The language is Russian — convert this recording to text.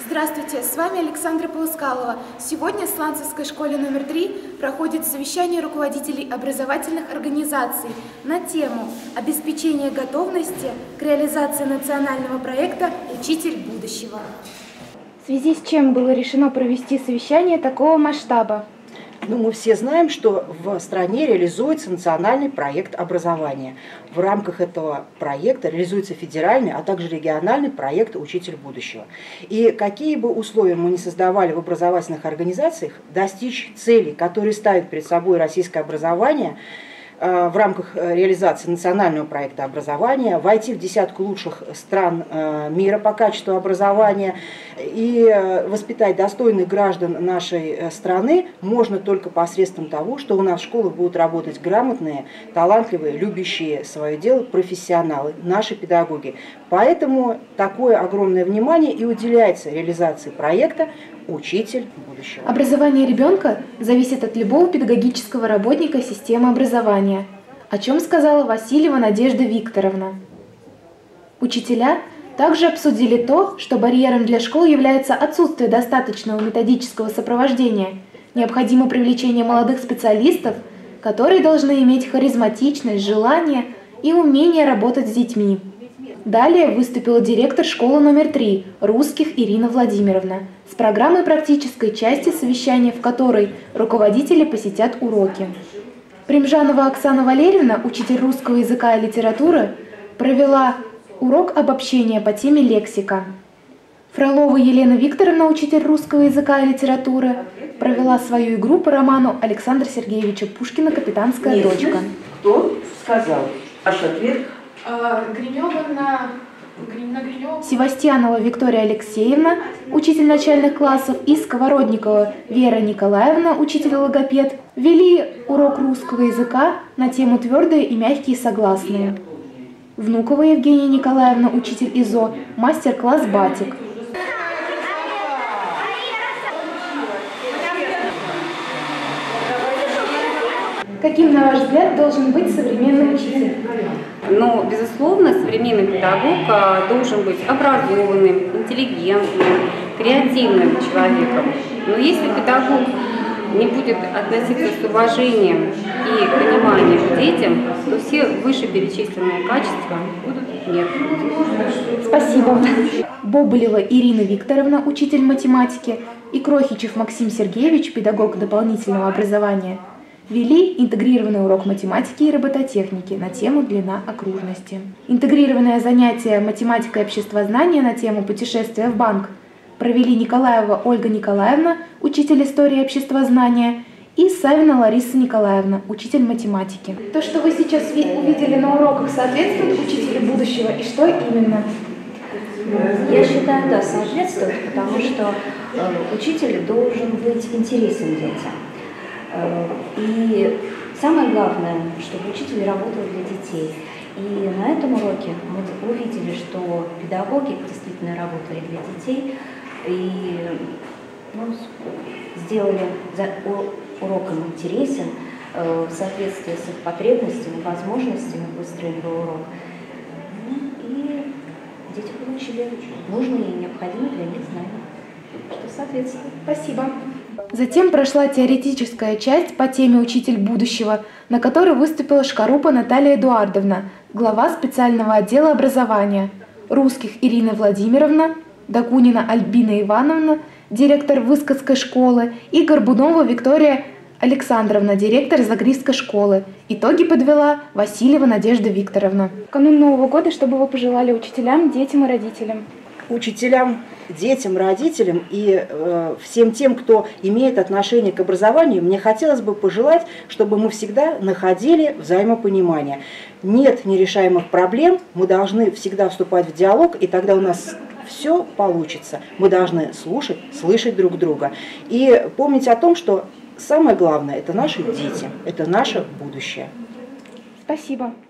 Здравствуйте, с вами Александра Полускалова. Сегодня в Сланцевской школе номер 3 проходит совещание руководителей образовательных организаций на тему обеспечения готовности к реализации национального проекта «Учитель будущего». В связи с чем было решено провести совещание такого масштаба? Мы все знаем, что в стране реализуется национальный проект образования. В рамках этого проекта реализуется федеральный, а также региональный проект «Учитель будущего». И какие бы условия мы ни создавали в образовательных организациях, достичь целей, которые ставит перед собой российское образование, в рамках реализации национального проекта образования, войти в десятку лучших стран мира по качеству образования и воспитать достойных граждан нашей страны можно только посредством того, что у нас в школах будут работать грамотные, талантливые, любящие свое дело профессионалы, наши педагоги. Поэтому такое огромное внимание и уделяется реализации проекта «Учитель будущего». Образование ребенка зависит от любого педагогического работника системы образования, о чем сказала Васильева Надежда Викторовна. Учителя также обсудили то, что барьером для школ является отсутствие достаточного методического сопровождения. Необходимо привлечение молодых специалистов, которые должны иметь харизматичность, желание и умение работать с детьми. Далее выступила директор школы номер 3 Русских Ирина Владимировна с программой практической части совещания, в которой руководители посетят уроки. Примжанова Оксана Валерьевна, учитель русского языка и литературы, провела урок обобщения по теме лексика. Фролова Елена Викторовна, учитель русского языка и литературы, провела свою игру по роману Александра Сергеевича Пушкина «Капитанская дочка». Кто сказал? Ваш ответ? Севастьянова Виктория Алексеевна, учитель начальных классов, и Сковородникова Вера Николаевна, учитель-логопед, вели урок русского языка на тему «Твердые и мягкие согласные». Внукова Евгения Николаевна, учитель ИЗО, мастер-класс «Батик». Каким, на ваш взгляд, должен быть современный учитель? Безусловно, современный педагог должен быть образованным, интеллигентным, креативным человеком. Но если педагог не будет относиться с уважением и пониманием к детям, то все вышеперечисленные качества будут нет. Спасибо. Бобылева Ирина Викторовна, учитель математики, и Крохичев Максим Сергеевич, педагог дополнительного образования, вели интегрированный урок математики и робототехники на тему «Длина окружности». Интегрированное занятие «Математика и обществознание» на тему «Путешествие в банк» провели Николаева Ольга Николаевна, учитель истории и обществознания, и Савина Лариса Николаевна, учитель математики. То, что вы сейчас увидели на уроках, соответствует учителю будущего, и что именно? Я считаю, да, соответствует, потому что учитель должен быть интересен детям. И самое главное, чтобы учитель работал для детей. И на этом уроке мы увидели, что педагоги действительно работали для детей и сделали урок им интересен, в соответствии с их потребностями, возможностями выстроен был урок. И дети получили нужные и необходимые для них знания, что соответствует. Спасибо. Затем прошла теоретическая часть по теме «Учитель будущего», на которой выступила Шкарупа Наталья Эдуардовна, глава специального отдела образования, Русских Ирина Владимировна, Докунина Альбина Ивановна, директор Выскотской школы, и Горбунова Виктория Александровна, директор Загривской школы. Итоги подвела Васильева Надежда Викторовна. В канун Нового года, что бы вы пожелали учителям, детям и родителям? Учителям, детям, родителям и всем тем, кто имеет отношение к образованию, мне хотелось бы пожелать, чтобы мы всегда находили взаимопонимание. Нет нерешаемых проблем, мы должны всегда вступать в диалог, и тогда у нас все получится. Мы должны слушать, слышать друг друга и помнить о том, что самое главное – это наши дети, это наше будущее. Спасибо.